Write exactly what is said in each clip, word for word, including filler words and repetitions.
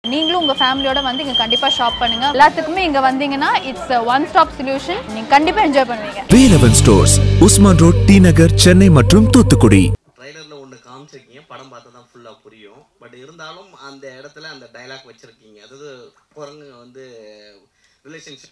நீங்களும் உங்க ஃபேமிலியோட வந்து இங்க கண்டிப்பா ஷாப் பண்ணுங்க. எல்லாத்துக்குமே இங்க வந்தீங்கன்னா இட்ஸ் ஒன் ஸ்டாப் சொல்யூஷன். நீங்க கண்டிப்பா என்ஜாய் பண்ணுவீங்க. Velavan stores, Usman road, T Nagar, Chennai மற்றும் தூத்துக்குடி. ட்ரைலர்ல ஒன்னு காமிச்சிருக்கீங்க, படம் பார்த்தா தான் ஃபுல்லா புரியும். பட் இருந்தாலும் அந்த இடத்துல அந்த டயலாக் வச்சிருக்கீங்க. அதாவது குரங்கு வந்து ரிலேஷன்ஷிப்.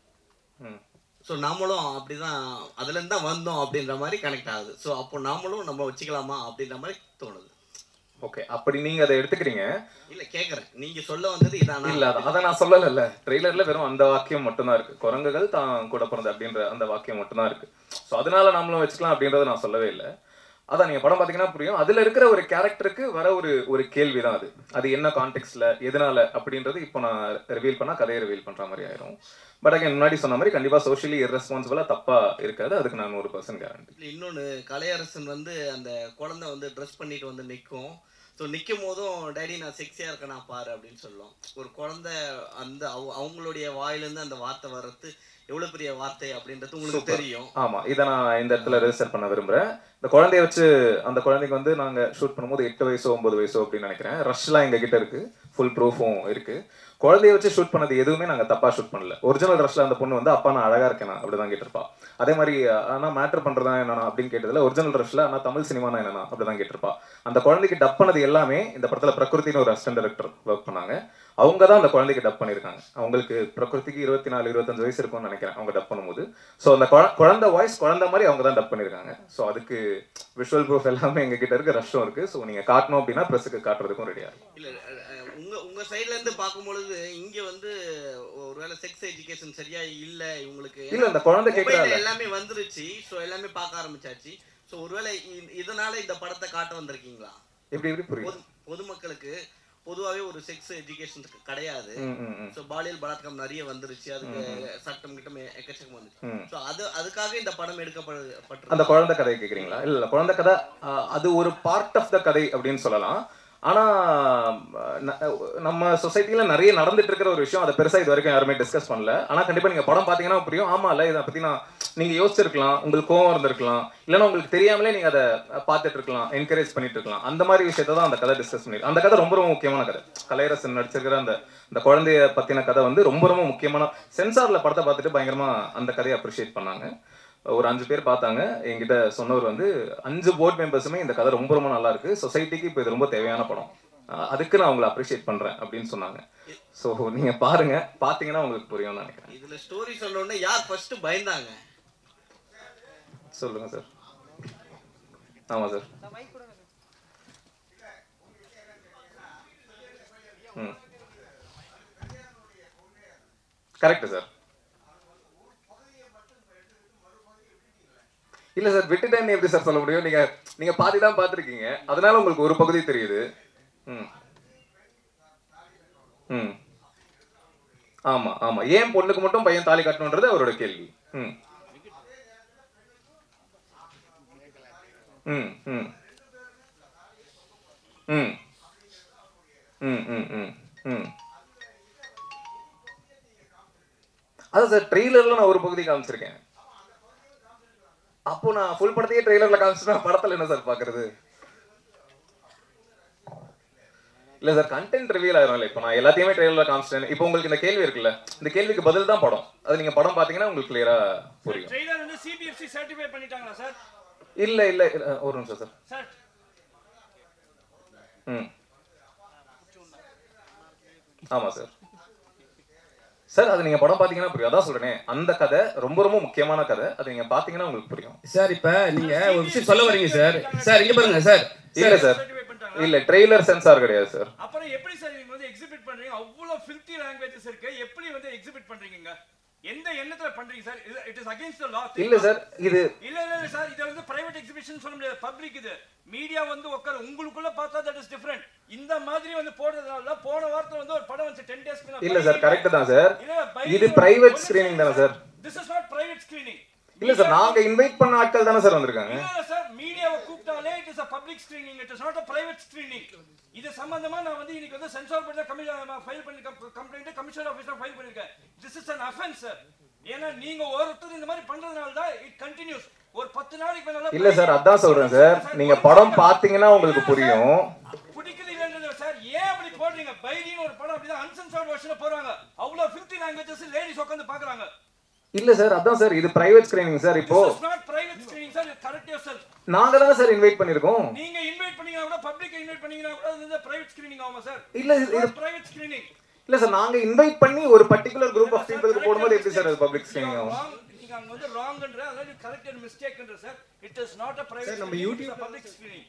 ஸோ நாமளும் அப்படிதான் அதுலேருந்து தான் வந்தோம் அப்படின்ற மாதிரி கனெக்ட் ஆகுது. ஸோ அப்போ நாமளும் நம்ம வச்சுக்கலாமா அப்படின்ற மாதிரி தோணுது. ஓகே, அப்படி நீங்க அதை எடுத்துக்கிறீங்க. இல்ல கேக்குறேன், நீங்க சொல்ல வந்தது இதானா? இல்ல, அதை நான் சொல்லல. ட்ரெய்லர்ல வெறும் அந்த வாக்கியம் மட்டும் தான் இருக்கு. குரங்குகள் தான் கூட பிறந்த அப்படின்ற அந்த வாக்கியம் மட்டும் தான் இருக்கு. ஸோ அதனால நாமளும் வச்சுக்கலாம் அப்படின்றத நான் சொல்லவே இல்லை. அதான் நீங்க படம் பாத்தீங்கன்னா புரியும். அதுல இருக்கிற ஒரு கேரக்டருக்கு வர ஒரு ஒரு கேள்வி தான் அது. அது என்ன கான்டெக்ட்ல எதனால அப்படின்றது இப்போ நான் ரிவீல் பண்ணா கதையை ரிவீல் பண்ற மாதிரி ஆயிரும். பட் அங்கே முன்னாடி சொன்ன மாதிரி கண்டிப்பா சோஷியலி இர்ரெஸ்பான்சிபிளா தப்பா இருக்காது. அதுக்கு நான் நூறு பர்சன்ட் கேரண்டி. இன்னொன்னு, கலையரசன் வந்து அந்த குழந்தை வந்து ட்ரெஸ் பண்ணிட்டு வந்து நிற்கும். ஸோ நிற்கும் போதும் டேடி நான் செக்ஸியாக இருக்கேன் நான் பாரு அப்படின்னு சொல்லுவோம். ஒரு குழந்தை அந்த அவங்களுடைய வாயிலேருந்து அந்த வார்த்தை வர்றது எவ்வளோ பெரிய வார்த்தை அப்படின்றது உங்களுக்கு தெரியும். ஆமாம், இதை நான் இந்த இடத்துல ரெஜிஸ்டர் பண்ண விரும்புகிறேன். இந்த குழந்தைய வச்சு அந்த குழந்தைக்கு வந்து நாங்கள் ஷூட் பண்ணும்போது எட்டு வயசோ ஒன்பது வயசோ அப்படின்னு நினைக்கிறேன். ரஷ்லாம் எங்கள் கிட்ட இருக்கு, ஃபுல் ப்ரூஃபும் இருக்கு. குழந்தைய வச்சு ஷூட் பண்ணது எதுவுமே நாங்கள் தப்பாக ஷூட் பண்ணல. ஒரிஜினல் ரஷ்ல அந்த பொண்ணு வந்து அப்பா நான் அழகாக இருக்கேன் அப்படிதான் கேட்டிருப்பா. அதே மாதிரி ஆனால் மேட்டர் பண்ணுறதா என்னன்னா அப்படின்னு கேட்டதில் ஒரிஜினல் ரஷ்ல ஆனால் தமிழ் சினிமானா என்னன்னா அப்படிதான் கேட்டிருப்பா. அந்த குழந்தைக்கு டப் பண்ணது எல்லாமே இந்த படத்தில் பிரகிருத்தின்னு ஒரு அசிஸ்டன்ட் டைரக்டர் ஒர்க் பண்ணாங்க. அவங்க தான் அந்த குழந்தைக்கு டப் பண்ணியிருக்காங்க. அவங்களுக்கு பிரகிருதிக்கு இருபத்தி நாலு இருபத்தஞ்சு வயசு இருக்கும்னு நினைக்கிறேன் அவங்க டப் பண்ணும்போது. ஸோ அந்த குழந்தை வாய்ஸ் குழந்தை மாதிரி அவங்க தான் டப் பண்ணியிருக்காங்க. ஸோ அதுக்கு விஷுவல் ப்ரூஃப் எல்லாமே எங்க கிட்ட இருக்கு, ரஷ்ஷும் இருக்கு. ஸோ நீங்க காட்டணும் அப்படின்னா ப்ரெஸ்ஸுக்கு காட்டுறதுக்கும் ரெடியா இருக்கு. இல்ல உங்க உங்க சைட்ல இருந்து பார்க்கும்பொழுது இங்க வந்து ஒருவேளை செக்ஸ் எஜுகேஷன் சரியா இல்ல இவங்களுக்கு. இல்ல, இந்த குழந்தை கேக்குறாங்க எல்லாமே வந்துருச்சு. ஸோ எல்லாமே பார்க்க ஆரம்பிச்சாச்சு. ஸோ ஒருவேளை இதனால இந்த படத்தை காட்ட வந்திருக்கீங்களா? எப்படி எப்படி புரியுது? பொதுமக்களுக்கு பொதுவாகவே ஒரு செக்ஸ் எஜுகேஷன் கிடையாது. ஸோ பாலியல் பலாத்காரம் நிறைய வந்துருச்சு, அதுக்கு சட்டம் கிட்டம் எக்கச்சக்கம் வந்துச்சு. ஸோ அது அதுக்காக இந்த படம் எடுக்கப்பட்டு அந்த குழந்தை கதை கேட்குறீங்களா? இல்லை, குழந்தை கதை அது ஒரு பார்ட் ஆஃப் த கதை அப்படின்னு சொல்லலாம். ஆனால் நம்ம சொசைட்டியில் நிறைய நடந்துட்டு இருக்கிற ஒரு விஷயம், அதை பெருசாக இது வரைக்கும் யாருமே டிஸ்கஸ் பண்ணல. ஆனால் கண்டிப்பாக நீங்கள் படம் பார்த்தீங்கன்னா புரியும். ஆமாம் இல்லை, இதை பற்றி நான் நீங்கள் யோசிச்சிருக்கலாம், உங்களுக்கு கோவம் இருந்திருக்கலாம், இல்லைன்னா உங்களுக்கு தெரியாமலே நீங்கள் அதை பார்த்துட்டு இருக்கலாம், என்கரேஜ் பண்ணிட்டு இருக்கலாம். அந்த மாதிரி விஷயத்தை தான் அந்த கதை டிஸ்கஸ் பண்ணிருக்கு. அந்த கதை ரொம்ப ரொம்ப முக்கியமான கதை. கலையரசன் நடிச்சிருக்கிற அந்த அந்த குழந்தைய பற்றின கதை வந்து ரொம்ப ரொம்ப முக்கியமான. சென்சாரில் படத்தை பார்த்துட்டு பயங்கரமாக அந்த கதையை அப்ரிஷியேட் பண்ணாங்க. ஒரு அஞ்சு பேர் பார்த்தாங்க. என்கிட்ட சொன்னவர் வந்து அஞ்சு போர்ட் மெம்பர்ஸுமே இந்த கதை ரொம்ப ரொம்ப நல்லா இருக்கு, சொசைட்டிக்கு இப்போ இது ரொம்ப தேவையான படம், அதுக்கு நான் உங்களை அப்ரிஷியேட் பண்றேன் அப்படின்னு சொன்னாங்க. ஸோ நீங்க பாருங்க, பார்த்தீங்கன்னா உங்களுக்கு புரியும்னு நினைக்கிறேன். இதுல ஸ்டோரி சொன்ன உடனே யார் ஃபர்ஸ்ட் பயந்தாங்க சொல்லுங்க சார். ஆமா சார். ம் கரெக்ட் சார். இல்ல சார், விட்டுட்டேன்னு எப்படி சார் சொல்ல முடியும்? நீங்க நீங்க பாதி தான் பார்த்துருக்கீங்க, அதனால உங்களுக்கு ஒரு பகுதி தெரியுது. ம் ம் ஆமா ஆமா. ஏன் பொண்ணுக்கு மட்டும் பையன் தாலி கட்டணுன்றது அவரோட கேள்வி. ம் ம் ம் ம் ம் ம் ம் ம் அதான் சார், ட்ரெய்லர்ல நான் ஒரு பகுதி காமிச்சிருக்கேன். அப்போ நான் ஃபுல் படத்தையே ட்ரெய்லர்ல காமிச்சுனா படத்துல என்ன சார் பாக்குறது? இல்ல சார், கண்டென்ட் ரிவீல் ஆயிரும். இப்போ நான் எல்லாத்தையுமே ட்ரெய்லர்ல காமிச்சிட்டேன். இப்போ உங்களுக்கு இந்த கேள்வி இருக்குல்ல, இந்த கேள்விக்கு பதில் தான் படம். அது நீங்க படம் பாத்தீங்கன்னா உங்களுக்கு கிளியரா புரியும். ட்ரெய்லர் வந்து சிபிஎஃப்சி சர்டிஃபை பண்ணிட்டாங்களா சார்? இல்ல இல்ல, ஒரு நிமிஷம் சார். சார் ம் ஆமா சார். சார் அது நீங்க படம் பாத்தீங்கன்னா புரியும். அதான் சொல்றேனே, அந்த கதை ரொம்ப ரொம்ப முக்கியமான கதை. அது நீங்க பாத்தீங்கன்னா உங்களுக்கு புரியும். சார் இப்ப நீங்க ஒரு விஷயம் சொல்ல வரீங்க சார். சார் இங்க பாருங்க சார். இல்ல சார், இல்ல ட்ரெய்லர் சென்சார் கிடையாது சார். அப்புறம் எப்படி சார் நீங்க வந்து எக்ஸிபிட் பண்றீங்க? அவ்வளவு ஃபில்தி லாங்குவேஜஸ் இருக்கு, எப்படி வந்து எக்ஸிபிட் பண்றீங்க? எந்த எண்ணத்துல பண்றீங்க sir? It is against the law. இல்ல சார், இது இல்ல இல்ல சார், இது வந்து பிரைவேட் எக்ஸிபிஷன் சொல்ல முடியாது, பப்ளிக். இது மீடியா வந்து உட்கார உங்களுக்குள்ள பார்த்தா தட் இஸ் டிஃபரண்ட். இந்த மாதிரி வந்து போடுறதுனால போன வாரத்துல வந்து ஒரு படம் வந்து ten டேஸ்க்கு முன்னாடி. இல்ல சார், கரெக்ட் தான் சார். இது பிரைவேட் ஸ்கிரீனிங் தான sir? This is not private screening. இல்ல சார், நாங்க இன்வைட் பண்ண ஆட்கள் தான சார் வந்திருக்காங்க. இல்ல சார், மீடியாவை கூப்பிட்டாலே it is a public screening, it is not a private screening. இது சம்பந்தமா நான் வந்து இன்னைக்கு வந்து சென்சார் போர்ட்ல கமிஷன் ஃபைல் பண்ணி கம்ப்ளைன்ட் கமிஷனர் ஆபீஸ்ல ஃபைல் பண்ணிருக்கேன். this is an offense sir. ஏன்னா நீங்க ஒருத்தர் இந்த மாதிரி பண்றதுனால தான் it continues. ஒரு பத்து நாளைக்கு மேல. இல்ல சார், அதான் சொல்றேன் சார், நீங்க படம் பாத்தீங்கன்னா உங்களுக்கு புரியும். பிடிக்கல இல்லன்றத சார் ஏன் அப்படி போடுறீங்க? கேளுங்க, பைலின்னு ஒரு படம் அப்படிதான் அன்சென்சார்ட் வெர்ஷன்ல போறாங்க. அவ்வளவு ஃபிஃப்டி லாங்குவேஜஸ் லேடிஸ் உட்கார்ந்து பார்க்கறாங்க. இல்ல சார், அதான் சார் இது பிரைவேட் ஸ்கிரீனிங் சார். இப்போ This is not private screening sir, correct yourself. நாங்க தான் சார் இன்வைட் பண்ணிருக்கோம். நீங்க இன்வைட் பண்ணீங்கனா கூட பப்ளிக் இன்வைட் பண்ணீங்கனா கூட இது பிரைவேட் ஸ்கிரீனிங் ஆமா சார்? இல்ல இது பிரைவேட் ஸ்கிரீனிங். இல்ல சார், நாங்க இன்வைட் பண்ணி ஒரு பர்టిక్యులர் குரூப் ஆஃப் பீப்பிளுக்கு போடும்போது எப்படி சார் அது பப்ளிக் ஸ்கிரீனிங் ஆகும்? நீங்க அங்க வந்து ராங்ன்ற அதாவது கரெக்ட் அண்ட் மிஸ்டேக்ன்ற சார். It is not a private. நம்ம யூடியூப் பப்ளிக் ஸ்கிரீனிங்.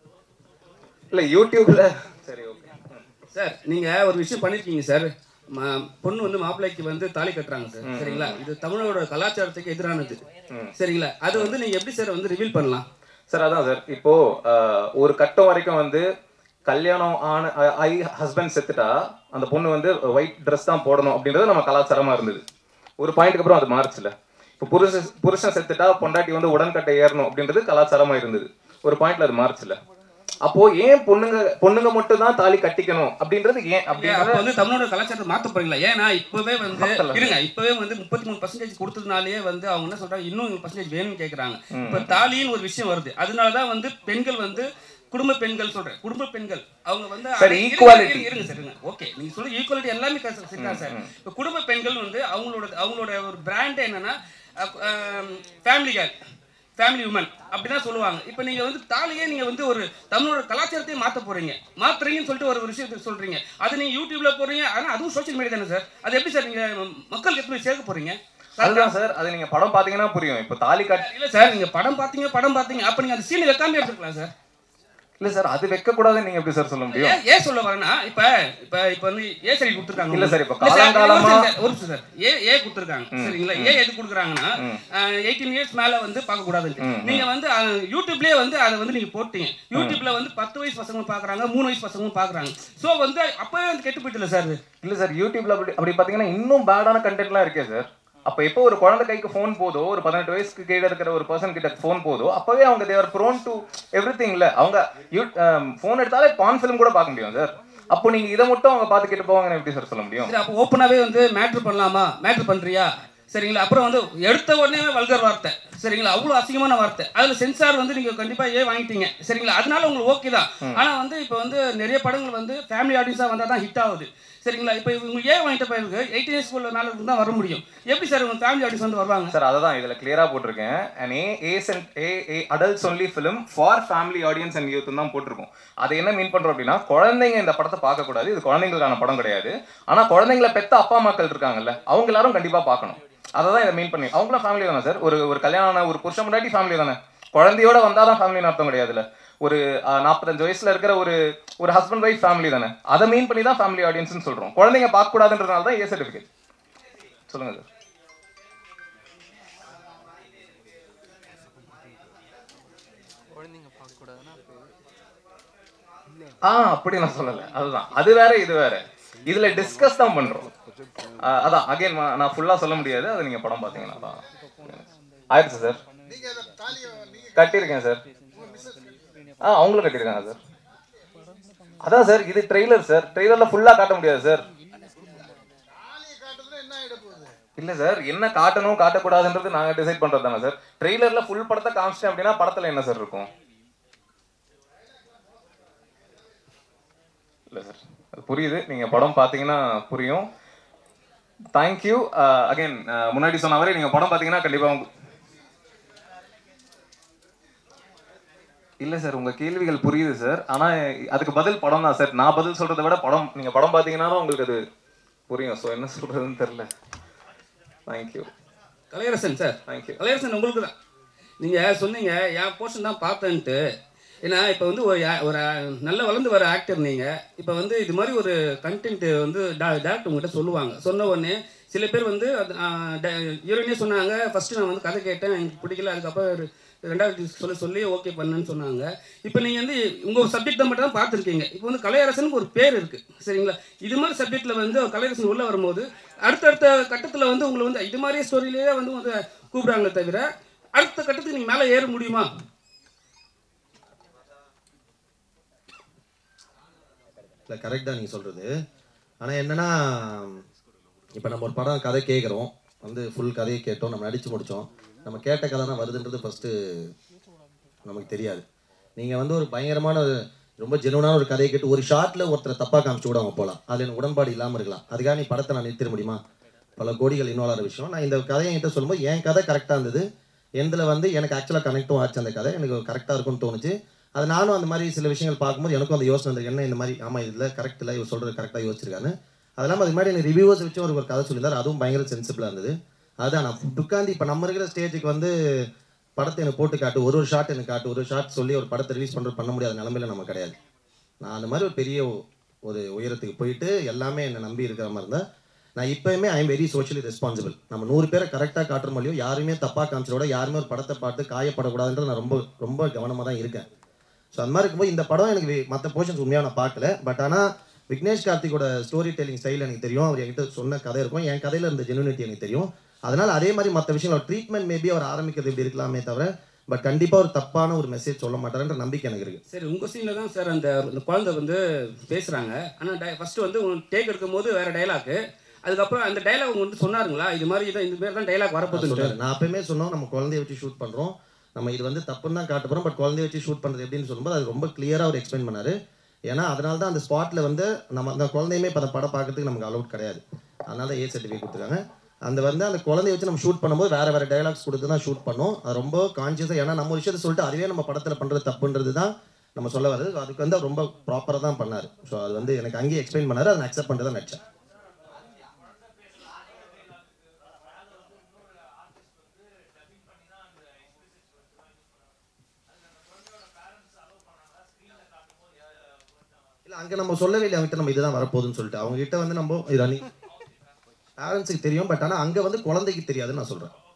இல்ல யூடியூப்ல சரி ஓகே சார் நீங்க ஒரு விஷயம் பண்ணிருக்கீங்க சார். பொண்ணு வந்து மாப்பிள்ளைக்கு வந்து தாலி கட்டுறாங்க சார், சரிங்களா? இது தமிழோட கலாச்சாரத்துக்கு எதிரானது, சரிங்களா? அது வந்து நீங்க எப்படி சார் வந்து ரிவீல் பண்ணலாம் சார்? அதான் சார், இப்போ ஒரு கட்டம் வரைக்கும் வந்து கல்யாணம் ஆன ஐ ஹஸ்பண்ட் செத்துட்டா அந்த பொண்ணு வந்து ஒயிட் ட்ரெஸ் தான் போடணும் அப்படின்றது நம்ம கலாச்சாரமா இருந்தது. ஒரு பாயிண்ட்டுக்கு அப்புறம் அது மாறுச்சுல. இப்போ புருஷ புருஷன் செத்துட்டா பொண்டாட்டி வந்து உடன்கட்டை ஏறணும் அப்படின்றது கலாச்சாரமா இருந்தது. ஒரு பாயிண்ட்ல அது மாறுச்சுல. அப்போ ஏன் பொண்ணுங்க பொண்ணுங்க மட்டும் தான் தாலி கட்டிக்கணும் அப்படின்றது ஏன் அப்படின்றது வந்து தமிழோட கலாச்சாரத்தை மாத்த போறீங்களா? ஏன்னா இப்பவே வந்து இருங்க இப்பவே வந்து முப்பத்தி மூணு பர்சன்டேஜ் கொடுத்ததுனாலே வந்து அவங்க என்ன சொல்றாங்க, இன்னும் பர்சன்டேஜ் வேணும்னு கேட்கறாங்க. இப்ப தாலின்னு ஒரு விஷயம் வருது, அதனாலதான் வந்து பெண்கள் வந்து குடும்ப பெண்கள் சொல்றேன், குடும்ப பெண்கள் அவங்க வந்து இருங்க சார், ஓகே நீங்க சொல்ற ஈக்குவாலிட்டி எல்லாமே சரிதான் சார். இப்ப குடும்ப பெண்கள் வந்து அவங்களோட அவங்களோட ஒரு பிராண்ட் என்னன்னா ஃபேமிலி கேர்ள், ஃபேமிலி உமன் அப்படிதான் சொல்லுவாங்க. இப்போ நீங்க வந்து தாலியே நீங்க வந்து ஒரு தமிழோட கலாச்சாரத்தையே மாற்ற போறீங்க, மாத்துறீங்கன்னு சொல்லிட்டு ஒரு விஷயத்தை சொல்றீங்க. அது நீங்க யூடியூப்ல போறீங்க, ஆனா அதுவும் சோஷியல் மீடியா தானே சார். அது எப்படி சார் நீங்க மக்களுக்கு எப்படி சேர்க்க போறீங்க? அதுதான் சார், அது நீங்க படம் பாத்தீங்கன்னா புரியும். இப்போ தாலி கட்ட இல்ல சார், நீங்க படம் பாத்தீங்க படம் பாத்தீங்க அப்ப நீங்க அந்த சீன் வைக்காம எடுத்துக்கலாம் சார். இல்ல சார், அது வைக்க கூடாதுன்னு நீங்க எப்படி சார் சொல்ல முடியும்? ஏன் சொல்ல வரேன்னா இப்ப இப்ப இப்ப வந்து ஏ சரி கொடுத்துருக்காங்க. இல்ல சார், இப்ப காலங்காலமா ஒரு சார் ஏ ஏ கொடுத்துருக்காங்க, சரிங்களா? ஏ எது கொடுக்குறாங்கன்னா எயிட்டீன் இயர்ஸ் மேல வந்து பார்க்க கூடாது. நீங்க வந்து யூடியூப்லயே வந்து அதை வந்து நீங்க போட்டீங்க. யூடியூப்ல வந்து பத்து வயசு பசங்க பாக்குறாங்க, மூணு வயசு பசங்க பாக்குறாங்க. சோ வந்து அப்பவே வந்து கெட்டு போயிட்டுல சார். இல்ல சார், யூடியூப்ல அப்படி அப்படி பாத்தீங்கன்னா இன்னும் பேடான கண்டென்ட்லாம் இருக்கே சார். அப்ப எப்போ ஒரு குழந்தை கைக்கு போன் போதோ, ஒரு பதினெட்டு வயசுக்கு கீழே இருக்கிற ஒரு பர்சன் கிட்ட போன் போதோ, அப்பவே அவங்க தேவர் ப்ரோன் டு எவ்ரிதிங். இல்ல அவங்க போன் எடுத்தாலே பான் ஃபிலிம் கூட பார்க்க முடியும் சார். அப்போ நீங்க இதை மட்டும் அவங்க பார்த்து கேட்டு போவாங்கன்னு எப்படி சார் சொல்ல முடியும்? அப்போ ஓப்பனாவே வந்து மேட்ரு பண்ணலாமா, மேட்ரு பண்றியா, சரிங்களா? அப்புறம் வந்து எடுத்த உடனே வல்கர் வார்த்தை, சரிங்களா? அவ்வளவு அசிங்கமான வார்த்தை. அதுல சென்சார் வந்து நீங்க கண்டிப்பா ஏ வாங்கிட்டீங்க, சரிங்களா? அதனால உங்களுக்கு ஓகே தான். ஆனா வந்து இப்போ வந்து நிறைய படங்கள் வந்து ஃபேமிலி ஆடியன்ஸா வந்தா தான் ஹிட் ஆகுது, சரிங்களா? இப்போ இவங்க ஏன் வாங்கிட்ட பிறகு எயிட்டீன் இயர்ஸ் உள்ள மேல இருந்து தான் வர முடியும். எப்படி சார் உங்க ஃபேமிலி ஆடியன்ஸ் வந்து வருவாங்க சார்? அததான் இதுல கிளியரா போட்டிருக்கேன். And A A's and A A adults only film for family audience and youth தான் போட்டிருக்கோம். அதை என்ன மீன் பண்றோம் அப்படின்னா, குழந்தைங்க இந்த படத்தை பார்க்க கூடாது, இது குழந்தைங்களுக்கான படம் கிடையாது. ஆனா குழந்தைங்களை பெத்த அப்பா அம்மாக்கள் இருக்காங்கல்ல, அவங்க எல்லாரும் கண்டிப்பா பார்க்கணும். அதை தான் இதை மீன் பண்ணி. அவங்களும் ஃபேமிலி தானே சார். ஒரு ஒரு கல்யாணம் ஒரு புருஷன் முன்னாடி ஃபேமிலி தானே. குழந்தையோட வந்தாதான் ஃபேமிலின்னு அர்த்தம் கிடையாதுல்ல. ஒரு நாற்பத்தஞ்சு வயசுல இருக்கிற ஒரு ஒரு ஹஸ்பண்ட் ஒய்ஃப் ஃபேமிலி தானே. அதை மீன் பண்ணி தான் ஃபேமிலி ஆடியன்ஸ்னு சொல்றோம். குழந்தைங்க பார்க்க கூடாதுன்றதுனால தான் ஏ சர்டிஃபிகேட். சொல்லுங்க சார். ஆ அப்படி நான் சொல்லல. அதுதான், அது வேற இது வேற. இதுல டிஸ்கஸ் தான் பண்றோம். அதான் அகைன் நான் ஃபுல்லா சொல்ல முடியாது, அதை நீங்க படம் பாத்தீங்கன்னா தான் ஆயிடுச்சு சார். கட்டியிருக்கேன் சார். ஆ அவங்களும் கட்டியிருக்காங்க சார். அதான் சார், இது ட்ரெய்லர் சார். ட்ரெய்லர்ல ஃபுல்லா காட்ட முடியாது சார். இல்ல சார், என்ன காட்டணும் காட்டக்கூடாதுன்றது நாங்க டிசைட் பண்றது தானே சார். ட்ரெய்லர்ல ஃபுல் படத்தை காமிச்சிட்டேன் அப்படின்னா படத்துல என்ன சார் இருக்கும்? இல்ல சார், அது புரியுது. நீங்க படம் பாத்தீங்கன்னா புரியும். தேங்க்யூ. அகைன் முன்னாடி சொன்ன மாதிரி நீங்க படம் பாத்தீங்கன்னா கண்டிப்பா. இல்ல சார், உங்க கேள்விகள் புரியுது சார். ஆனா அதுக்கு பதில் படம் தான் சார். நான் பதில் சொல்றதை விட படம் நீங்க படம் பாத்தீங்கன்னா தான் உங்களுக்கு அது புரியும். ஸோ என்ன சொல்றதுன்னு தெரியல. Thank you. Kalaiyarasan sir. Thank you. Kalaiyarasan உங்களுக்கு தான். நீங்க சொன்னீங்க என் போர்ஷன் தான் பார்த்தேன்ட்டு. ஏன்னா இப்போ வந்து ஒரு ஒரு நல்ல வளர்ந்து வர ஆக்டர் நீங்கள். இப்போ வந்து இது மாதிரி ஒரு கண்டென்ட் வந்து டேரக்டர் உங்கள்கிட்ட சொல்லுவாங்க. சொன்ன உடனே சில பேர் வந்து ஹீரோயினே சொன்னாங்க, ஃபஸ்ட்டு நான் வந்து கதை கேட்டேன், எனக்கு பிடிக்கல, அதுக்கப்புறம் ரெண்டாவது சொல்ல சொல்லி ஓகே பண்ணுன்னு சொன்னாங்க. இப்போ நீங்கள் வந்து உங்கள் சப்ஜெக்டை மட்டும் தான் பார்த்துருக்கீங்க. இப்போ வந்து கலையரசனுக்கு ஒரு பேர் இருக்குது, சரிங்களா? இது மாதிரி சப்ஜெக்டில் வந்து கலையரசன் உள்ளே வரும்போது அடுத்தடுத்த கட்டத்தில் வந்து உங்களை வந்து இது மாதிரி ஸ்டோரியிலேயே வந்து வந்து கூப்பிட்றாங்களே தவிர அடுத்த கட்டத்துக்கு நீங்கள் மேலே ஏற முடியுமா? இல்லை, கரெக்டாக நீங்கள் சொல்கிறது. ஆனால் என்னென்னா, இப்போ நம்ம ஒரு படம் கதை கேட்குறோம், வந்து ஃபுல் கதையை கேட்டோம், நம்ம நடித்து முடித்தோம். நம்ம கேட்ட கதை தான் வருதுன்றது ஃபஸ்ட்டு நமக்கு தெரியாது. நீங்கள் வந்து ஒரு பயங்கரமான ரொம்ப ஜெனுவனான ஒரு கதையை கேட்டு ஒரு ஷார்ட்டில் ஒருத்தரை தப்பாக காமிச்சு கூட அவங்க போகலாம். அதில் எனக்கு உடன்பாடு இல்லாமல் இருக்கலாம். அதுக்காக நீ படத்தை நான் நிறுத்திட முடியுமா? பல கோடிகள் இன்வால்வ் ஆகிற விஷயம். நான் இந்த கதையை என்கிட்ட சொல்லும்போது என் கதை கரெக்டாக இருந்தது. எந்தில் வந்து எனக்கு ஆக்சுவலாக கனெக்டும் ஆச்சு. அந்த கதை எனக்கு கரெக்டாக இருக்கும்னு தோணுச்சு. அது நானும் அந்த மாதிரி சில விஷயங்கள் பார்க்கும்போது எனக்கும் அந்த யோசனை இருந்தது, என்ன இந்த மாதிரி ஆமாம் இதில் கரெக்ட் இல்லை, இவர் சொல்கிறது கரெக்டாக யோசிச்சிருக்கான்னு. அது இல்லாமல் அது மாதிரி எனக்கு ரிவ்யூவர்ஸ் வச்சு ஒரு ஒரு கதை சொல்லியிருந்தார். அதுவும் பயங்கர சென்சிபிளாக இருந்தது. அதுதான் நான் உட்காந்து இப்போ நம்ம இருக்கிற ஸ்டேஜுக்கு வந்து படத்தை எனக்கு போட்டு காட்டு, ஒரு ஒரு ஷாட் எனக்கு காட்டு, ஒரு ஷாட் சொல்லி ஒரு படத்தை ரிலீஸ் பண்ணுறது பண்ண முடியாத நிலமையில நம்ம கிடையாது. நான் அந்த மாதிரி ஒரு பெரிய ஒரு உயரத்துக்கு போயிட்டு எல்லாமே என்னை நம்பி இருக்கிற மாதிரி இருந்தால் நான் இப்போயுமே I am very socially responsible. நம்ம நூறு பேரை கரெக்டாக காட்டுற மாதிரியும் யாருமே தப்பாக காமிச்சதோட யாருமே ஒரு படத்தை பார்த்து காயப்படக்கூடாதுன்றது நான் ரொம்ப ரொம்ப கவனமாக தான் இருக்கேன். ஸோ அந்த மாதிரி இருக்கும்போது இந்த படம் எனக்கு மற்ற போர்ஷன்ஸ் உண்மையாக நான் பார்க்கல. பட் ஆனால் விக்னேஷ் கார்த்திகோட ஸ்டோரி டெல்லிங் ஸ்டைல் எனக்கு தெரியும். அவர் என்கிட்ட சொன்ன கதை இருக்கும், என் கதையில் இருந்த ஜெனுனிட்டி எனக்கு தெரியும். அதனால் அதே மாதிரி மற்ற விஷயங்கள் ட்ரீட்மெண்ட் மேபி அவர் ஆரம்பிக்கிறது இப்படி இருக்கலாமே தவிர பட் கண்டிப்பாக ஒரு தப்பான ஒரு மெசேஜ் சொல்ல மாட்டாருன்ற நம்பிக்கை எனக்கு இருக்குது. சரி, உங்கள் சீனில் தான் சார் அந்த குழந்தை வந்து பேசுகிறாங்க. ஆனால் டை ஃபஸ்ட்டு வந்து டேக் எடுக்கும் போது வேறு டைலாக்கு, அதுக்கப்புறம் அந்த டைலாக் வந்து சொன்னாருங்களா இது மாதிரி தான் இந்த மாதிரி தான் டைலாக் வரப்போகுது சொல்கிறாரு. நான் அப்பயுமே சொன்னோம் நம்ம குழந்தைய வச்சு ஷூட் பண்ணுறோம், நம்ம இது வந்து தப்புன்னு தான் காட்ட போகிறோம், பட் குழந்தைய வச்சு ஷூட் பண்ணுறது எப்படின்னு சொல்லும்போது அது ரொம்ப கிளியராக அவர் எக்ஸ்பிளைன் பண்ணார். ஏன்னா அதனால தான் அந்த ஸ்பாட்டில் வந்து நம்ம அந்த குழந்தையுமே இப்போ அந்த படம் பார்க்கறதுக்கு நமக்கு அலவுட் கிடையாது. அதனால தான் ஏ சர்டிஃபிகேட் கொடுத்துருக்காங்க. அந்த வந்து அந்த குழந்தைய வச்சு நம்ம ஷூட் பண்ணும்போது வேறு வேறு டைலாக்ஸ் கொடுத்து தான் ஷூட் பண்ணோம். அது ரொம்ப கான்சியஸாக, ஏன்னா நம்ம விஷயத்தை சொல்லிட்டு அதுவே நம்ம படத்தில் பண்ணுறது தப்புன்றது தான் நம்ம சொல்ல வருது. அதுக்கு வந்து ரொம்ப ப்ராப்பராக தான் பண்ணார். ஸோ அது வந்து எனக்கு அங்கேயே எக்ஸ்பிளைன் பண்ணார், அதை அக்செப்ட் பண்ணுறதை நினச்சேன். இல்லை அங்கே நம்ம சொல்லவே இல்லை அவங்ககிட்ட நம்ம இதுதான் வரப்போகுதுன்னு சொல்லிட்டு. அவங்ககிட்ட வந்து நம்ம ரன்னிங் பேரண்ட்ஸுக்கு தெரியும், பட் ஆனால் அங்கே வந்து குழந்தைக்கு தெரியாதுன்னு நான் சொல்கிறேன்.